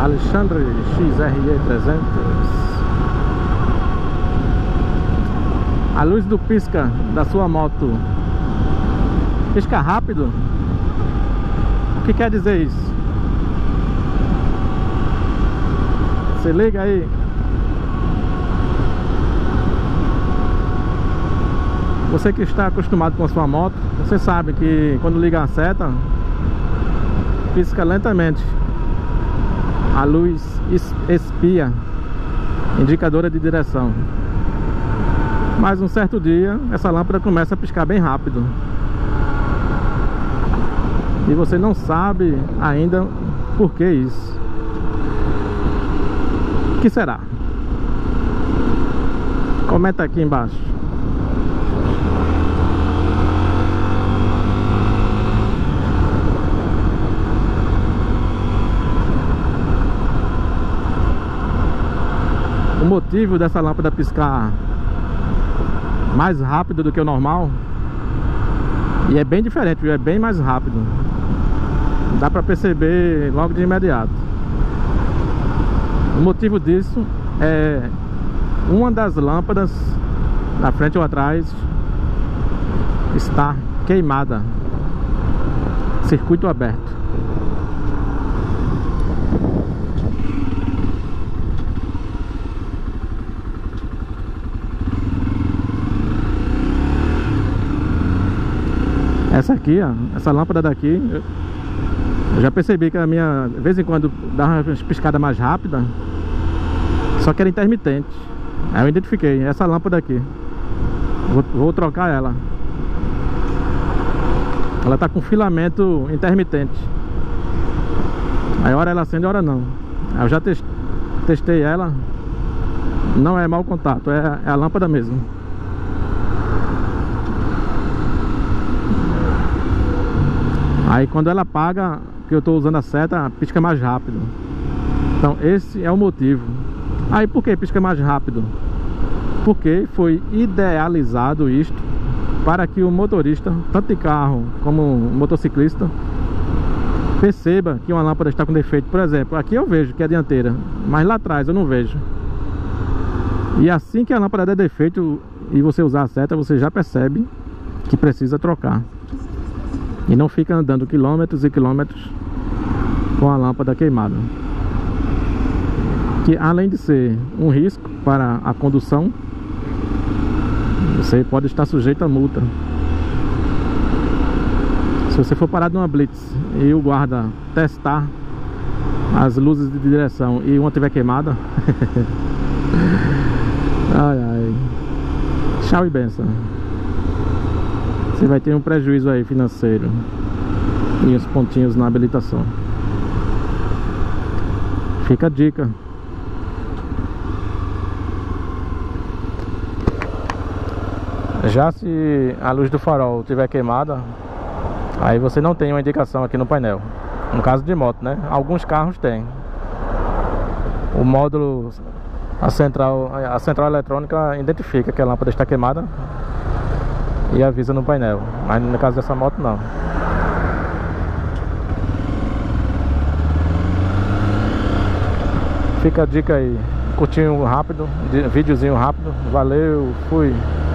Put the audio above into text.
Alexandre XRE 300. A luz do pisca da sua moto pisca rápido? O que quer dizer isso? Se liga aí. Você que está acostumado com a sua moto, você sabe que quando liga a seta, pisca lentamente. A luz espia, indicadora de direção. Mas um certo dia, essa lâmpada começa a piscar bem rápido. E você não sabe ainda por que isso. O que será? Comenta aqui embaixo. O motivo dessa lâmpada piscar mais rápido do que o normal, e é bem diferente, viu? É bem mais rápido. Dá pra perceber logo de imediato. O motivo disso é uma das lâmpadas, na frente ou atrás, está queimada. Circuito aberto. Essa aqui, ó, essa lâmpada daqui, eu já percebi que a minha, de vez em quando, dá uma piscada mais rápida, só que era intermitente. Aí eu identifiquei, essa lâmpada aqui. Vou trocar ela. Ela tá com filamento intermitente. Aí hora ela acende, hora não. Aí eu já testei ela. Não é mau contato, é a lâmpada mesmo. Aí quando ela apaga, que eu estou usando a seta, pisca mais rápido. Então esse é o motivo. Aí por que pisca mais rápido? Porque foi idealizado isto para que o motorista, tanto de carro como o motociclista, perceba que uma lâmpada está com defeito. Por exemplo, aqui eu vejo que é a dianteira, mas lá atrás eu não vejo. E assim que a lâmpada der defeito e você usar a seta, você já percebe que precisa trocar. E não fica andando quilômetros e quilômetros com a lâmpada queimada. Que além de ser um risco para a condução, você pode estar sujeito a multa. Se você for parado numa blitz e o guarda testar as luzes de direção e uma tiver queimada, ai ai, tchau e benção. Você vai ter um prejuízo aí financeiro e uns pontinhos na habilitação. Fica a dica. Já se a luz do farol estiver queimada, aí você não tem uma indicação aqui no painel. No caso de moto, né? Alguns carros têm. O módulo, a central eletrônica identifica que a lâmpada está queimada e avisa no painel. Mas no caso dessa moto não. Fica a dica aí. Curtinho rápido, videozinho rápido. Valeu, fui.